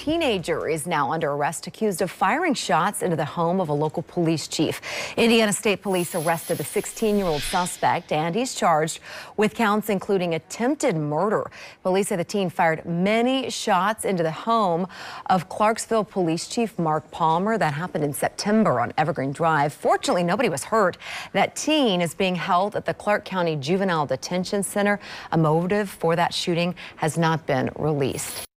teenager is now under arrest, accused of firing shots into the home of a local police chief. Indiana State Police arrested the 16-year-old suspect, and he's charged with counts including attempted murder. Police say the teen fired many shots into the home of Clarksville Police Chief Mark Palmer. That happened in September on Evergreen Drive. Fortunately, nobody was hurt. That teen is being held at the Clark County Juvenile Detention Center. A motive for that shooting has not been released.